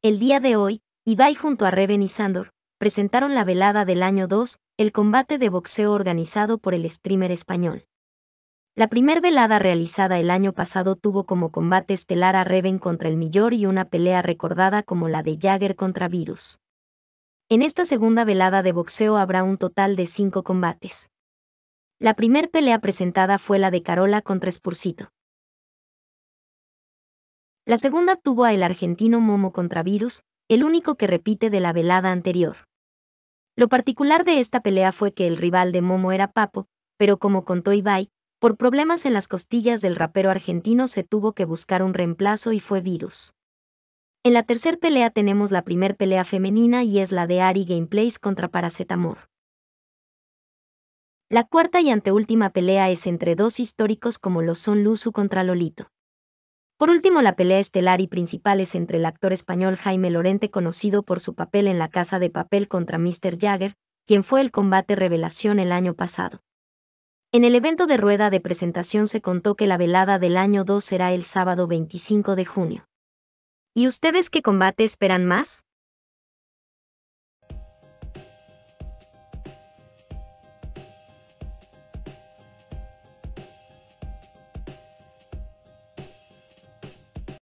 El día de hoy, Ibai junto a Reven y Sandor presentaron la velada del año 2, el combate de boxeo organizado por el streamer español. La primer velada realizada el año pasado tuvo como combate estelar a Reven contra el Millor y una pelea recordada como la de Jagger contra Virus. En esta segunda velada de boxeo habrá un total de 5 combates. La primer pelea presentada fue la de Carola contra Spursito. La segunda tuvo a el argentino Momo contra Virus, el único que repite de la velada anterior. Lo particular de esta pelea fue que el rival de Momo era Papo, pero como contó Ibai, por problemas en las costillas del rapero argentino se tuvo que buscar un reemplazo y fue Virus. En la tercer pelea tenemos la primer pelea femenina y es la de Ari Gameplays contra Paracetamol. La cuarta y anteúltima pelea es entre dos históricos como lo son Luzu contra Lolito. Por último, la pelea estelar y principal es entre el actor español Jaime Lorente, conocido por su papel en La Casa de Papel, contra Mr. Jagger, quien fue el combate revelación el año pasado. En el evento de rueda de presentación se contó que la velada del año 2 será el sábado 25 de junio. ¿Y ustedes qué combate esperan más?